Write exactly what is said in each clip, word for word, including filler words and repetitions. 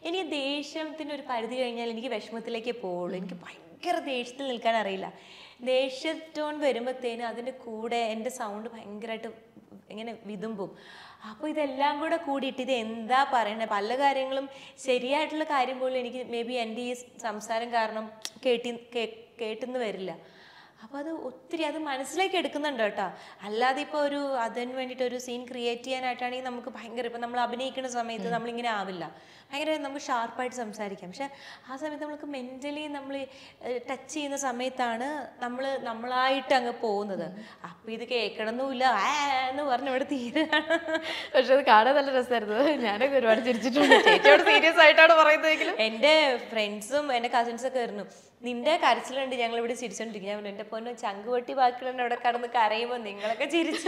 എനിക്ക് ദേഷ്യത്തിന് ഒരു പരിധി കഴിഞ്ഞാൽ എനിക്ക് വിഷമത്തിലേക്ക് പോകുള്ളൂ. എനിക്ക് ഭയങ്കര ദേഷ്യത്തിൽ നിൽക്കാൻ അറിയില്ല. ദേഷ്യത്തോൺ വരുമ്പോഴത്തേനും അതിൻ്റെ കൂടെ എൻ്റെ സൗണ്ട് ഭയങ്കരമായിട്ട് ഇങ്ങനെ വിതുമ്പും. അപ്പോൾ ഇതെല്ലാം കൂടെ കൂടിയിട്ട് ഇത് എന്താ പറയണേ, പല കാര്യങ്ങളും ശരിയായിട്ടുള്ള കാര്യം പോലും എനിക്ക് മേ ബി എൻ്റെ ഈ സംസാരം കാരണം കേട്ടി കേട്ടെന്ന് വരില്ല. അപ്പോൾ അത് ഒത്തിരി അത് മനസ്സിലേക്ക് എടുക്കുന്നുണ്ട് കേട്ടോ. അല്ലാതെ ഇപ്പോൾ ഒരു അതിന് വേണ്ടിയിട്ട് ഒരു സീൻ ക്രിയേറ്റ് ചെയ്യാനായിട്ടാണെങ്കിൽ നമുക്ക് ഭയങ്കര ഇപ്പം നമ്മൾ അഭിനയിക്കുന്ന സമയത്ത് നമ്മളിങ്ങനെ ആവില്ല, ഭയങ്കര നമുക്ക് ഷാർപ്പായിട്ട് സംസാരിക്കാം. പക്ഷെ ആ സമയത്ത് നമ്മൾക്ക് മെൻ്റലി നമ്മൾ ടച്ച് ചെയ്യുന്ന സമയത്താണ് നമ്മൾ നമ്മളായിട്ട് അങ്ങ് പോകുന്നത്. അപ്പം ഇത് കേൾക്കണമെന്നില്ല ആ എന്ന് പറഞ്ഞ് ഇവിടെ തീരുകയാണ്. പക്ഷെ അത് കാണാൻ നല്ല രസമായിരുന്നു. ഞാനൊക്കെ ഒരുപാട് ചിരിച്ചിട്ടുണ്ട്. ചേച്ചിയോട് സീരിയസ് ആയിട്ടാണ് പറയുന്നതെങ്കിലും എൻ്റെ ഫ്രണ്ട്സും എൻ്റെ കസിൻസൊക്കെ ആയിരുന്നു, നിന്റെ കരച്ചിലുണ്ട് ഞങ്ങൾ ഇവിടെ ചിരിച്ചോണ്ടിരിക്കും. ഞാൻ എൻ്റെ പൊന്നു ചങ്കുവട്ടി ബാക്കിയുണ്ട് അവിടെ കടന്ന് കരയുമ്പോൾ നിങ്ങളൊക്കെ ചിരിച്ചു.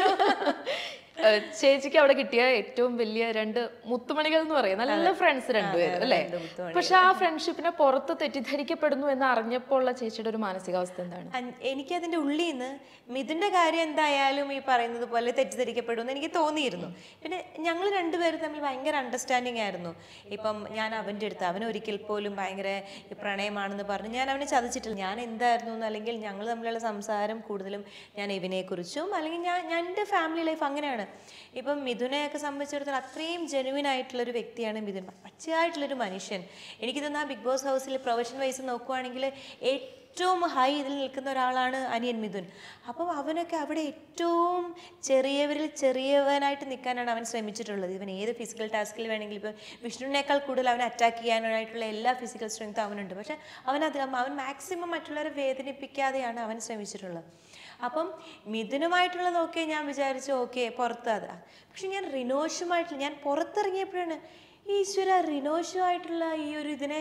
ചേച്ചിക്ക് അവിടെ കിട്ടിയ ഏറ്റവും വലിയ രണ്ട് മുത്തുമണികൾ എന്ന് പറയും, നല്ല ഫ്രണ്ട്സ് രണ്ടുപേരും അല്ലേ? പക്ഷെ ആ ഫ്രണ്ട്ഷിപ്പിനെ പുറത്ത് തെറ്റിദ്ധരിക്കപ്പെടുന്നു എന്ന് അറിഞ്ഞപ്പോൾ ഉള്ള ചേച്ചിയുടെ ഒരു മാനസികാവസ്ഥ എന്താണ്? എനിക്കതിൻ്റെ ഉള്ളിൽ നിന്ന് മിഥുൻ്റെ കാര്യം എന്തായാലും ഈ പറയുന്നത് പോലെ തെറ്റിദ്ധരിക്കപ്പെടുമെന്ന് എനിക്ക് തോന്നിയിരുന്നു. പിന്നെ ഞങ്ങൾ രണ്ടുപേരും തമ്മിൽ ഭയങ്കര അണ്ടർസ്റ്റാൻഡിങ് ആയിരുന്നു. ഇപ്പം ഞാൻ അവൻ്റെ അടുത്ത് അവൻ ഒരിക്കൽ പോലും ഭയങ്കര പ്രണയമാണെന്ന് പറഞ്ഞ് ഞാൻ അവനെ ചതിച്ചിട്ടില്ല. ഞാൻ എന്തായിരുന്നു എന്ന്, അല്ലെങ്കിൽ ഞങ്ങൾ തമ്മിലുള്ള സംസാരം കൂടുതലും ഞാൻ ഇവനെക്കുറിച്ചും അല്ലെങ്കിൽ ഞാൻ ഞാൻ എൻ്റെ ഫാമിലി ലൈഫ് അങ്ങനെയാണ്. ഇപ്പം മിഥുനെയൊക്കെ സംബന്ധിച്ചിടത്തോളം അത്രയും ജെനുവിൻ ആയിട്ടുള്ളൊരു വ്യക്തിയാണ് മിഥുൻ, പച്ചയായിട്ടുള്ളൊരു മനുഷ്യൻ. എനിക്ക് തോന്നുന്നു ആ ബിഗ് ബോസ് ഹൗസിൽ പ്രൊഫഷൻ വൈസ് നോക്കുവാണെങ്കിൽ ഏറ്റവും ഹൈ ഇതിൽ നിൽക്കുന്ന ഒരാളാണ് അനിയൻ മിഥുൻ. അപ്പം അവനൊക്കെ അവിടെ ഏറ്റവും ചെറിയവരിൽ ചെറിയവനായിട്ട് നിൽക്കാനാണ് അവൻ ശ്രമിച്ചിട്ടുള്ളത്. ഇവൻ ഏത് ഫിസിക്കൽ ടാസ്കിൽ വേണമെങ്കിലും ഇപ്പം വിഷ്ണുവിനേക്കാൾ കൂടുതൽ അവനെ അറ്റാക്ക് ചെയ്യാനായിട്ടുള്ള എല്ലാ ഫിസിക്കൽ സ്ട്രെങ്ത്തും അവനുണ്ട്. പക്ഷെ അവനത് അവൻ മാക്സിമം മറ്റുള്ളവരെ വേദനിപ്പിക്കാതെയാണ് അവൻ ശ്രമിച്ചിട്ടുള്ളത്. അപ്പം മിഥുനുമായിട്ടുള്ളതൊക്കെ ഞാൻ വിചാരിച്ചു ഓക്കെ പുറത്ത് അത്. പക്ഷെ ഞാൻ റിനോഷുമായിട്ടുള്ള ഞാൻ പുറത്തിറങ്ങിയപ്പോഴാണ് ഈശ്വര റിനോഷുമായിട്ടുള്ള ഈ ഒരു ഇതിനെ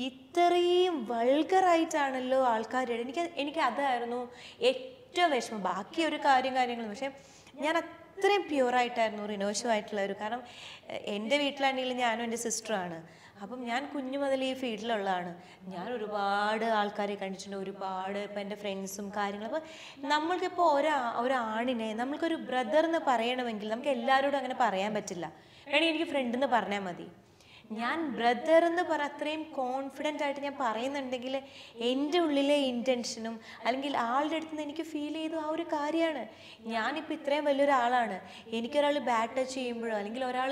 ഇത്രയും വൾഗറായിട്ടാണല്ലോ ആൾക്കാർ. എനിക്ക് എനിക്ക് അതായിരുന്നു ഏറ്റവും വിഷമം. ബാക്കി ഒരു കാര്യം കാര്യങ്ങളും പക്ഷെ ഞാൻ അത്രയും പ്യുവറായിട്ടായിരുന്നു റിനോഷുമായിട്ടുള്ള ഒരു. കാരണം എൻ്റെ വീട്ടിലാണെങ്കിലും ഞാനും എൻ്റെ സിസ്റ്ററുമാണ്. അപ്പം ഞാൻ കുഞ്ഞു മുതൽ ഈ ഫീൽഡിലുള്ളതാണ്. ഞാൻ ഒരുപാട് ആൾക്കാരെ കണ്ടിട്ടുണ്ട്, ഒരുപാട് ഇപ്പം എൻ്റെ ഫ്രണ്ട്സും കാര്യങ്ങളും. അപ്പോൾ നമ്മൾക്കിപ്പോൾ ഒരാ ഒരാണിനെ നമ്മൾക്കൊരു ബ്രദർ എന്ന് പറയണമെങ്കിൽ നമുക്ക് എല്ലാവരോടും അങ്ങനെ പറയാൻ പറ്റില്ല. വേണമെങ്കിൽ എനിക്ക് ഫ്രണ്ട് എന്ന് പറഞ്ഞാൽ മതി. ഞാൻ ബ്രദർ എന്ന് പറ അത്രയും കോൺഫിഡൻ്റ് ആയിട്ട് ഞാൻ പറയുന്നുണ്ടെങ്കിൽ എൻ്റെ ഉള്ളിലെ ഇൻറ്റൻഷനും അല്ലെങ്കിൽ ആളുടെ അടുത്ത് നിന്ന് എനിക്ക് ഫീൽ ചെയ്തു ആ ഒരു കാര്യമാണ്. ഞാനിപ്പോൾ ഇത്രയും വലിയൊരാളാണ്, എനിക്കൊരാൾ ബാഡ് ടച്ച് ചെയ്യുമ്പോഴോ അല്ലെങ്കിൽ ഒരാൾ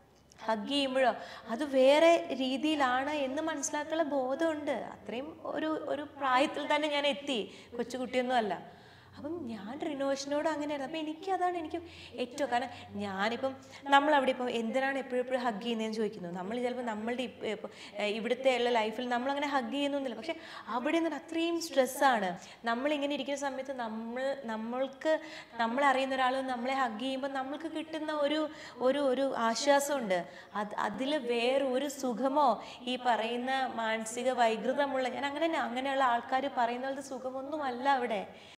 ഹഗ് ചെയ്യുമ്പോഴോ അത് വേറെ രീതിയിലാണ് എന്ന് മനസ്സിലാക്കാനുള്ള ബോധമുണ്ട്. അത്രയും ഒരു ഒരു പ്രായത്തിൽ തന്നെ ഞാൻ എത്തി, കൊച്ചുകുട്ടിയൊന്നും അല്ല. അപ്പം ഞാൻ റിനോഷിനോട് അങ്ങനെയായിരുന്നു. അപ്പം എനിക്കതാണ് എനിക്ക് ഏറ്റവും, കാരണം ഞാനിപ്പം നമ്മളവിടെ ഇപ്പം എന്തിനാണ് എപ്പോഴും എപ്പോഴും ഹഗ് ചെയ്യുന്നതെന്ന് ചോദിക്കുന്നത്. നമ്മൾ ചിലപ്പോൾ നമ്മളുടെ ഇപ്പോൾ ഇവിടുത്തെ ഉള്ള ലൈഫിൽ നമ്മളങ്ങനെ ഹഗ് ചെയ്യുന്നൊന്നുമില്ല. പക്ഷെ അവിടെ നിന്ന് അത്രയും സ്ട്രെസ്സാണ്. നമ്മളിങ്ങനെ ഇരിക്കുന്ന സമയത്ത് നമ്മൾ നമ്മൾക്ക് നമ്മളറിയുന്ന ഒരാൾ നമ്മളെ ഹഗ് ചെയ്യുമ്പോൾ നമ്മൾക്ക് കിട്ടുന്ന ഒരു ഒരു ഒരു ആശ്വാസമുണ്ട്. അത് അതിൽ വേറൊരു സുഖമോ ഈ പറയുന്ന മാനസിക വൈകൃതമുള്ള ഞാൻ അങ്ങനെ അങ്ങനെയുള്ള ആൾക്കാർ പറയുന്ന പോലത്തെ സുഖമൊന്നുമല്ല അവിടെ.